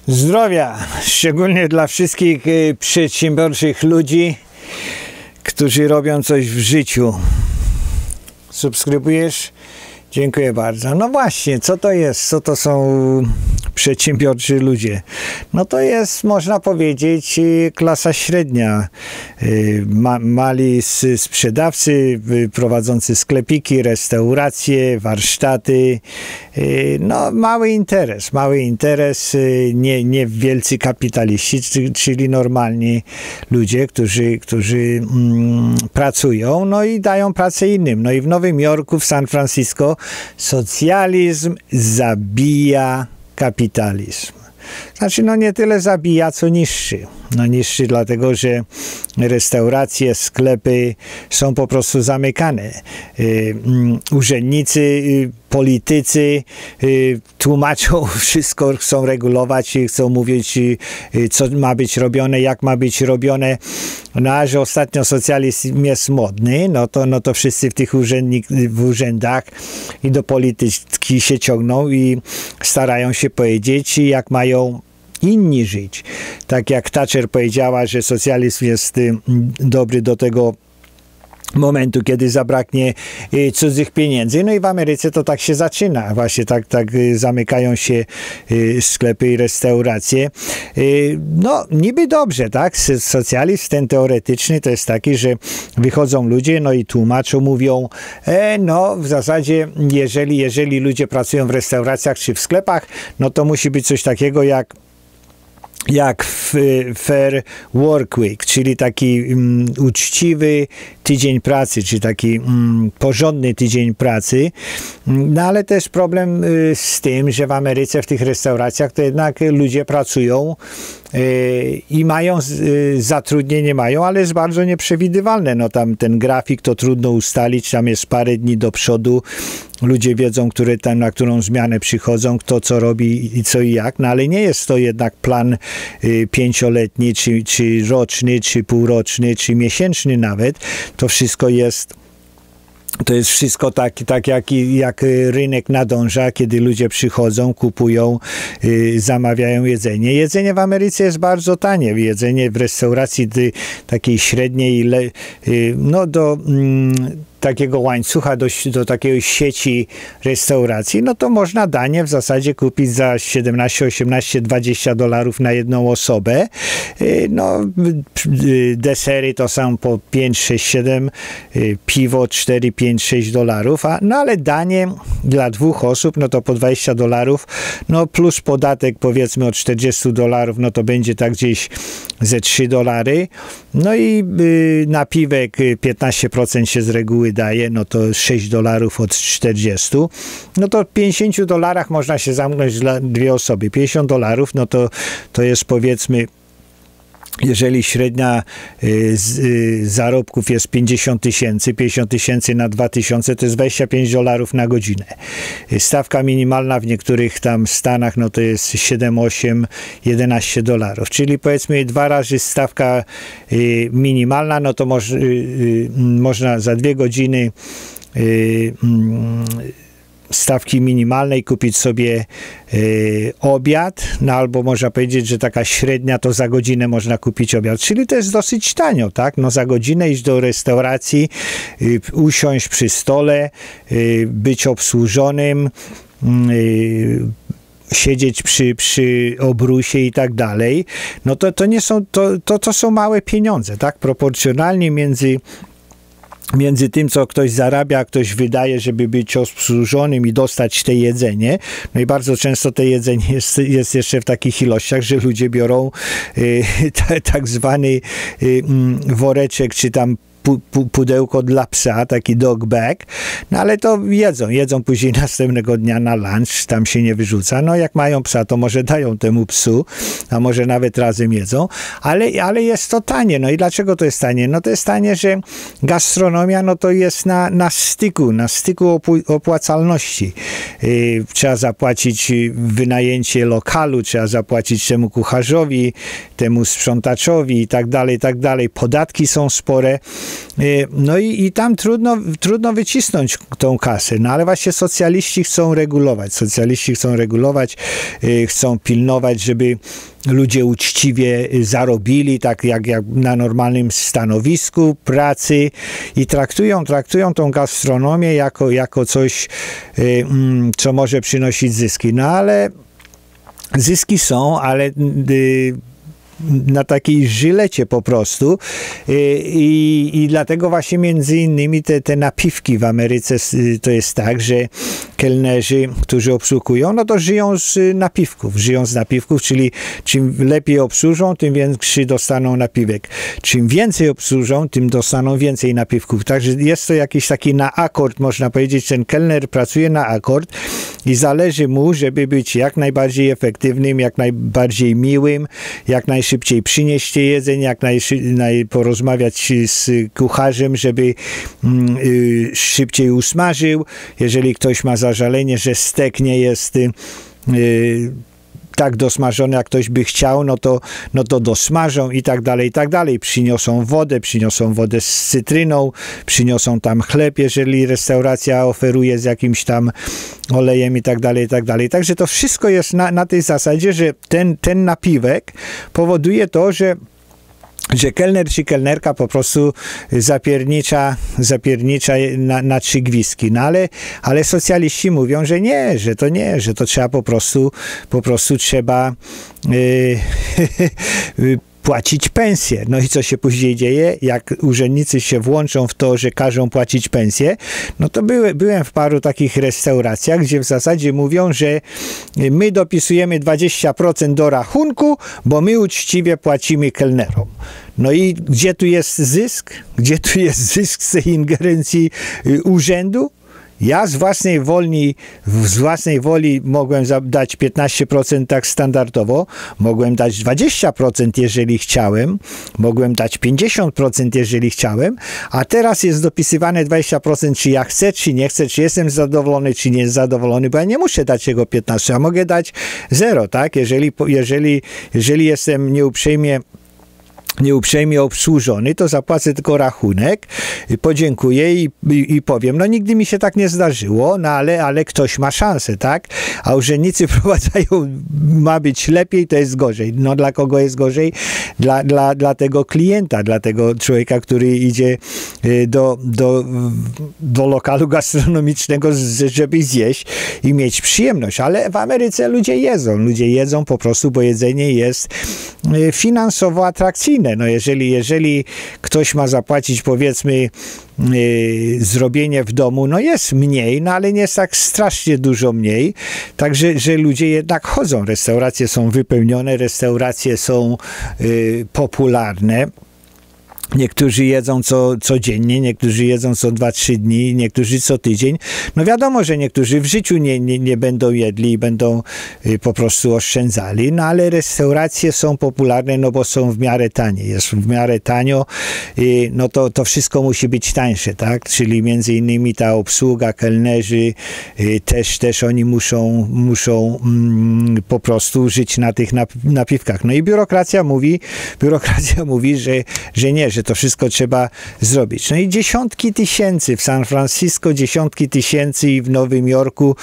Zdrowia, szczególnie dla wszystkich przedsiębiorczych ludzi, którzy robią coś w życiu. Subskrybujesz? Dziękuję bardzo. No właśnie, co to jest? Co to są przedsiębiorczy ludzie? No to jest, można powiedzieć, klasa średnia. Mali sprzedawcy prowadzący sklepiki, restauracje, warsztaty. No mały interes, nie wielcy kapitaliści, czyli normalni ludzie, którzy pracują, no i dają pracę innym. No i w Nowym Jorku, w San Francisco socjalizm zabija kapitalizm. Znaczy, no nie tyle zabija, co niszczy. No niszczy dlatego, że restauracje, sklepy są po prostu zamykane. Urzędnicy, politycy tłumaczą wszystko, chcą regulować, chcą mówić, co ma być robione, jak ma być robione. No a że ostatnio socjalizm jest modny, no to wszyscy w tych w urzędach i do polityki się ciągną i starają się powiedzieć, jak mają inni żyć. Tak jak Thatcher powiedziała, że socjalizm jest dobry do tego momentu, kiedy zabraknie cudzych pieniędzy. No i w Ameryce to tak się zaczyna. Właśnie tak zamykają się sklepy i restauracje. No niby dobrze, tak? Socjalizm ten teoretyczny to jest taki, że wychodzą ludzie, no i tłumaczą, mówią, no w zasadzie jeżeli ludzie pracują w restauracjach czy w sklepach, no to musi być coś takiego jak Fair Work Week, czyli taki uczciwy tydzień pracy, czy taki porządny tydzień pracy. No ale też problem z tym, że w Ameryce w tych restauracjach to jednak ludzie pracują i mają zatrudnienie, ale jest bardzo nieprzewidywalne. No tam ten grafik to trudno ustalić, tam jest parę dni do przodu. Ludzie wiedzą, na którą zmianę przychodzą, kto co robi i co i jak, no ale nie jest to jednak plan 5-letni, czy roczny, czy półroczny, czy miesięczny nawet. To wszystko jest wszystko tak jak rynek nadąża, kiedy ludzie przychodzą, kupują, zamawiają jedzenie. Jedzenie w Ameryce jest bardzo tanie. Jedzenie w restauracji takiej średniej, no do takiego łańcucha, do takiej sieci restauracji, no to można danie w zasadzie kupić za 17, 18, 20 dolarów na jedną osobę. No, desery to są po 5, 6, 7, piwo 4, 5, 6 dolarów, no ale danie dla 2 osób, no to po 20 dolarów, no plus podatek powiedzmy od 40 dolarów, no to będzie tak gdzieś ze 3 dolary. No i napiwek 15% się z reguły daje, no to 6 dolarów od 40. No to w 50 dolarach można się zamknąć dla 2 osoby. 50 dolarów, no to jest powiedzmy, jeżeli średnia zarobków jest 50 tysięcy na 2000, to jest 25 dolarów na godzinę. Stawka minimalna w niektórych tam stanach, no to jest 7, 8, 11 dolarów. Czyli powiedzmy 2 razy stawka minimalna, no to można za 2 godziny stawki minimalnej kupić sobie obiad, no albo można powiedzieć, że taka średnia to za godzinę można kupić obiad, czyli to jest dosyć tanio, tak? No za godzinę iść do restauracji, usiąść przy stole, być obsłużonym, siedzieć przy obrusie i tak dalej, no to nie są, to są małe pieniądze, tak? Proporcjonalnie między tym, co ktoś zarabia, a ktoś wydaje, żeby być obsłużonym i dostać te jedzenie. No i bardzo często te jedzenie jest jeszcze w takich ilościach, że ludzie biorą tak zwany woreczek, czy tam pudełko dla psa, taki dog bag, no ale to jedzą później następnego dnia na lunch, tam się nie wyrzuca. No jak mają psa, to może dają temu psu, a może nawet razem jedzą, ale jest to tanie. No i dlaczego to jest tanie? No to jest tanie, że gastronomia, no to jest na styku opłacalności. Trzeba zapłacić wynajęcie lokalu, trzeba zapłacić temu kucharzowi, temu sprzątaczowi i tak dalej, i tak dalej. Podatki są spore. No i tam trudno wycisnąć tą kasę, no ale właśnie socjaliści chcą regulować, chcą pilnować, żeby ludzie uczciwie zarobili, tak jak na normalnym stanowisku pracy i traktują tą gastronomię jako coś, co może przynosić zyski. No ale zyski są, ale na takiej żylecie po prostu i dlatego właśnie między innymi te napiwki w Ameryce to jest tak, że kelnerzy, którzy obsługują, no to żyją z napiwków, czyli czym lepiej obsłużą, tym większy dostaną napiwek. Czym więcej obsłużą, tym dostaną więcej napiwków. Także jest to jakiś taki na akord, można powiedzieć, ten kelner pracuje na akord i zależy mu, żeby być jak najbardziej efektywnym, jak najbardziej miłym, jak najszybciej przynieść jedzenie, porozmawiać z kucharzem, żeby szybciej usmażył. Jeżeli ktoś ma zażalenie, że stek nie jest tak dosmażony, jak ktoś by chciał, no to dosmażą i tak dalej. Przyniosą wodę z cytryną, przyniosą tam chleb, jeżeli restauracja oferuje z jakimś tam olejem i tak dalej. Także to wszystko jest na tej zasadzie, że ten napiwek powoduje to, że kelner czy kelnerka po prostu zapiernicza na 3 gwizdki. No ale socjaliści mówią, że nie, że to trzeba po prostu trzeba płacić pensję. No i co się później dzieje? Jak urzędnicy się włączą w to, że każą płacić pensję, no to byłem w paru takich restauracjach, gdzie w zasadzie mówią, że my dopisujemy 20% do rachunku, bo my uczciwie płacimy kelnerom. No i gdzie tu jest zysk? Gdzie tu jest zysk z tej ingerencji urzędu? Ja z własnej woli mogłem dać 15% tak standardowo, mogłem dać 20%, jeżeli chciałem, mogłem dać 50%, jeżeli chciałem, a teraz jest dopisywane 20%, czy ja chcę, czy nie chcę, czy jestem zadowolony, czy nie zadowolony, bo ja nie muszę dać tego 15%, a mogę dać 0, tak? Jeżeli jestem nieuprzejmie obsłużony, to zapłacę tylko rachunek, podziękuję i powiem, no nigdy mi się tak nie zdarzyło, no ale ktoś ma szansę, tak? A urzędnicy prowadzają, ma być lepiej, to jest gorzej. No dla kogo jest gorzej? Dla tego klienta, dla tego człowieka, który idzie do lokalu gastronomicznego, żeby zjeść i mieć przyjemność. Ale w Ameryce ludzie jedzą po prostu, bo jedzenie jest finansowo atrakcyjne. No jeżeli ktoś ma zapłacić, powiedzmy, zrobienie w domu, no jest mniej, no ale nie jest tak strasznie dużo mniej, także że ludzie jednak chodzą. Restauracje są wypełnione, restauracje są popularne. Niektórzy jedzą codziennie, niektórzy jedzą co 2-3 dni, niektórzy co tydzień. No wiadomo, że niektórzy w życiu nie będą jedli i będą po prostu oszczędzali, no ale restauracje są popularne, no bo są w miarę tanie. Jest w miarę tanio, no to wszystko musi być tańsze, tak? Czyli między innymi ta obsługa, kelnerzy, też oni muszą po prostu żyć na tych napiwkach. No i biurokracja mówi, że nie, że to wszystko trzeba zrobić. No i dziesiątki tysięcy w San Francisco, dziesiątki tysięcy i w Nowym Jorku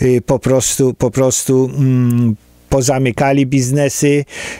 po prostu pozamykali biznesy,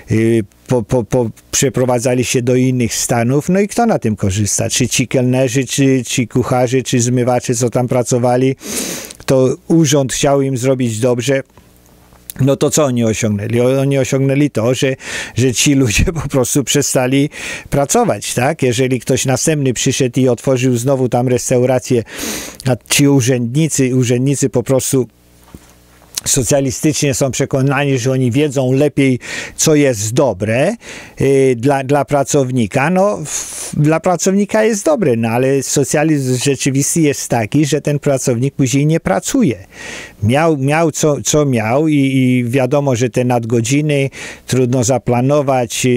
przeprowadzali się do innych stanów. No i kto na tym korzysta? Czy ci kelnerzy, czy ci kucharze, czy zmywacze, co tam pracowali, to urząd chciał im zrobić dobrze. No to co oni osiągnęli? Oni osiągnęli to, że ci ludzie po prostu przestali pracować, tak? Jeżeli ktoś następny przyszedł i otworzył znowu tam restaurację, a ci urzędnicy po prostu socjalistycznie są przekonani, że oni wiedzą lepiej, co jest dobre dla pracownika. No, dla pracownika jest dobre, no ale socjalizm rzeczywisty jest taki, że ten pracownik później nie pracuje. Miał co miał i wiadomo, że te nadgodziny trudno zaplanować,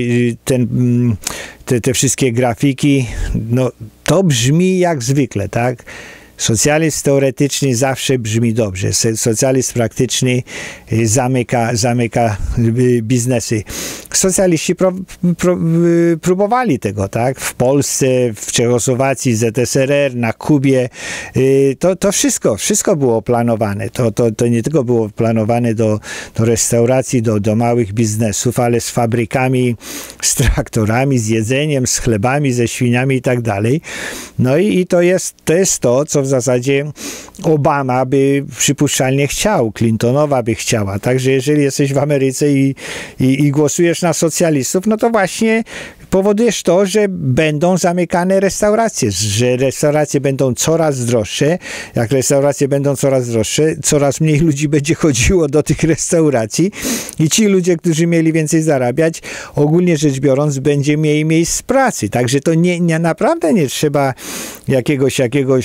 te wszystkie grafiki, no to brzmi jak zwykle, tak? Socjalizm teoretyczny zawsze brzmi dobrze. Socjalizm praktyczny zamyka biznesy. Socjaliści próbowali tego, tak? W Polsce, w Czechosłowacji, ZSRR, na Kubie. To wszystko było planowane. To nie tylko było planowane do restauracji, do małych biznesów, ale z fabrykami, z traktorami, z jedzeniem, z chlebami, ze świniami i tak dalej. No i to jest to, co w zasadzie Obama by przypuszczalnie chciał, Clintonowa by chciała. Także jeżeli jesteś w Ameryce i głosujesz na socjalistów, no to właśnie powodujesz to, że będą zamykane restauracje, że restauracje będą coraz droższe. Jak restauracje będą coraz droższe, coraz mniej ludzi będzie chodziło do tych restauracji i ci ludzie, którzy mieli więcej zarabiać, ogólnie rzecz biorąc, będzie mniej miejsc pracy. Także to naprawdę nie trzeba jakiegoś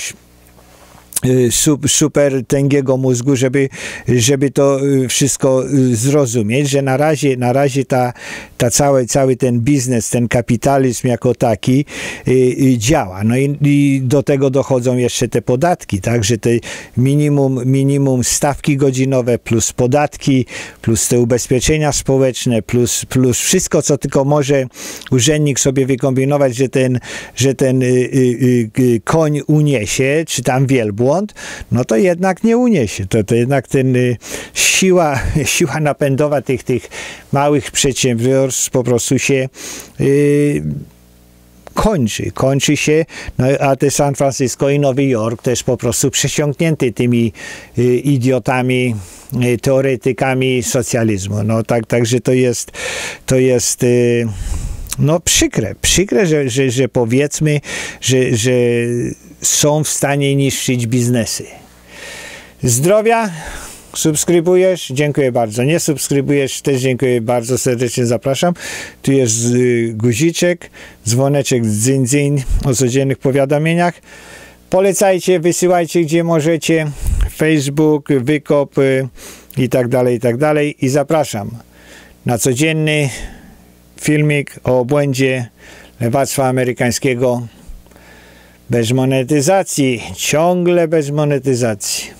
super tęgiego mózgu, żeby to wszystko zrozumieć, że na razie cały ten biznes, ten kapitalizm jako taki działa. No i do tego dochodzą jeszcze te podatki, tak, że te minimum stawki godzinowe plus podatki, plus te ubezpieczenia społeczne, plus wszystko, co tylko może urzędnik sobie wykombinować, że ten koń uniesie, czy tam wielbłąd, no to jednak nie uniesie. To jednak siła napędowa tych małych przedsiębiorstw po prostu się kończy się, no, a te San Francisco i Nowy Jork też po prostu przesiąknięty tymi idiotami, teoretykami socjalizmu. No także to jest no przykre, że powiedzmy, że są w stanie niszczyć biznesy. Zdrowia, subskrybujesz? Dziękuję bardzo. Nie subskrybujesz? Też dziękuję bardzo, serdecznie zapraszam. Tu jest guziczek, dzwoneczek, dzyń o codziennych powiadomieniach. Polecajcie, wysyłajcie gdzie możecie. Facebook, Wykop i tak dalej. I zapraszam na codzienny filmik o obłędzie lewactwa amerykańskiego bez monetyzacji, ciągle bez monetyzacji.